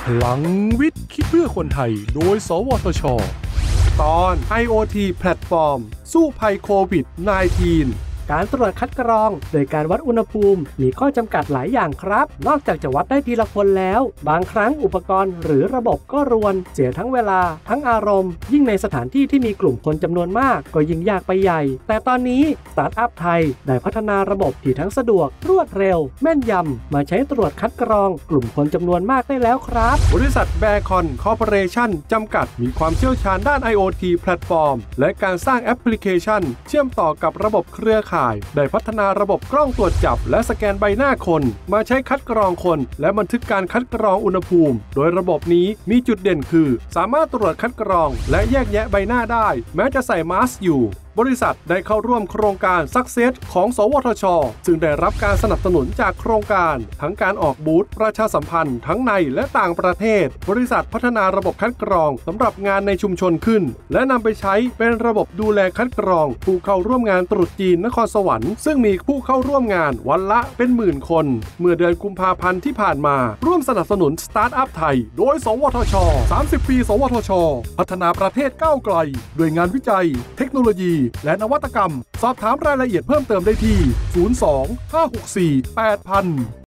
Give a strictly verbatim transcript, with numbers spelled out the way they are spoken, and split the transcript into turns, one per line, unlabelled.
ลังวิทย์คิดเพื่อคนไทยโดยสวทช.ตอน ไอ โอ ที แพลตฟอร์มสู้ภัยโควิด สิบเก้า
การตรวจคัดกรองโดยการวัดอุณหภูมิมีข้อจำกัดหลายอย่างครับนอกจากจะวัดได้ทีละคนแล้วบางครั้งอุปกรณ์หรือระบบก็รวนเสียทั้งเวลาทั้งอารมณ์ยิ่งในสถานที่ที่มีกลุ่มคนจำนวนมากก็ยิ่งยากไปใหญ่แต่ตอนนี้สตาร์ทอัพไทยได้พัฒนาระบบที่ทั้งสะดวกรวดเร็วแม่นยำมาใช้ตรวจคัดกรองกลุ่มคนจำนวนมากได้แล้วครับ
บริษัทแบร์คอนคอร์ปอเรชั่นจำกัดมีความเชี่ยวชาญด้าน ไอ โอ ที แพลตฟอร์มและการสร้างแอปพลิเคชันเชื่อมต่อกับระบบเครือข่ายได้พัฒนาระบบกล้องตรวจจับและสแกนใบหน้าคนมาใช้คัดกรองคนและบันทึกการคัดกรองอุณหภูมิโดยระบบนี้มีจุดเด่นคือสามารถตรวจคัดกรองและแยกแยะใบหน้าได้แม้จะใส่มาสก์อยู่บริษัทได้เข้าร่วมโครงการ Success ของสวทช.ซึ่งได้รับการสนับสนุนจากโครงการทั้งการออกบูธประชาสัมพันธ์ทั้งในและต่างประเทศบริษัทพัฒนาระบบคัดกรองสำหรับงานในชุมชนขึ้นและนำไปใช้เป็นระบบดูแลคัดกรองผู้เข้าร่วมงานตรุษจีนนครสวรรค์ซึ่งมีผู้เข้าร่วมงานวันละเป็นหมื่นคนเมื่อเดือนกุมภาพันธ์ที่ผ่านมาร่วมสนับสนุนสตาร์ทอัพไทยโดยสวทช. สามสิบ ปีสวทช.พัฒนาประเทศก้าวไกลด้วยงานวิจัยเทคโนโลยีและนวัตกรรมสอบถามรายละเอียดเพิ่มเติมได้ที่ ศูนย์ สอง ห้า หก สี่ แปด ศูนย์ ศูนย์